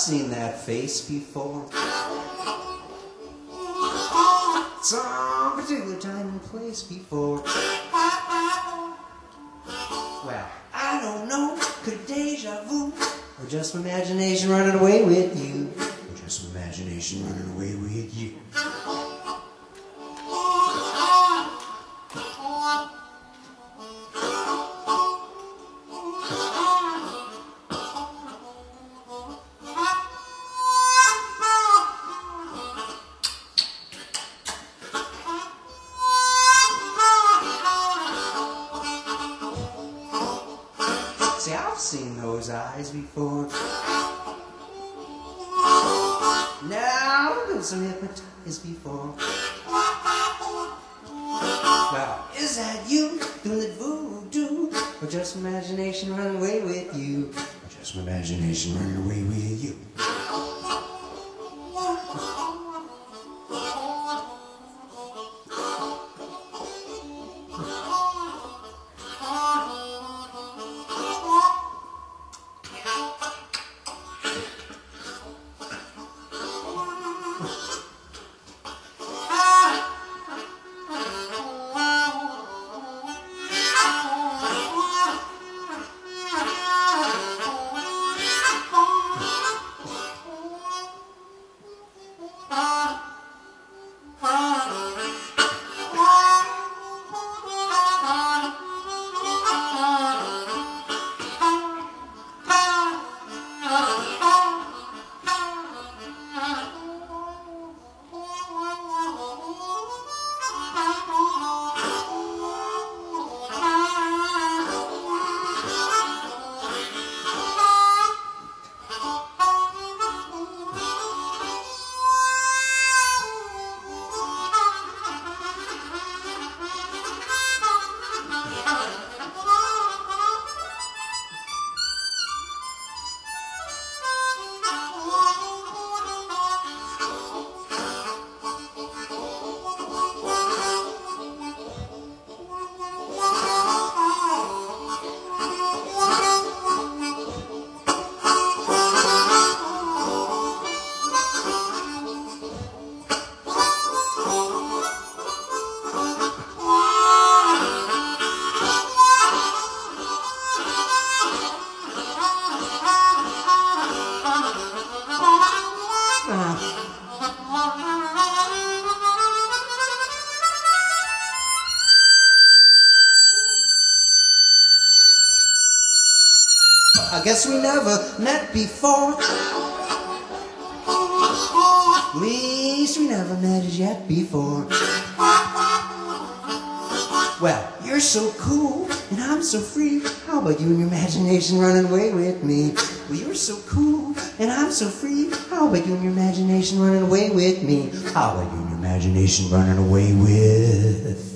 seen that face before. Some particular time and place before. Well, I don't know, could deja vu, or just imagination running away with you, or just imagination running away with you. See, I've seen those eyes before. Now I've been so hypnotized before. Well, is that you doing the voodoo, or just imagination running away with you, or just imagination running away with you? I guess we never met before. At least we never met as yet before. Well, you're so cool and I'm so free. How about you and your imagination running away with me? Well, you're so cool and I'm so free. How about you and your imagination running away with me? How about you and your imagination running away with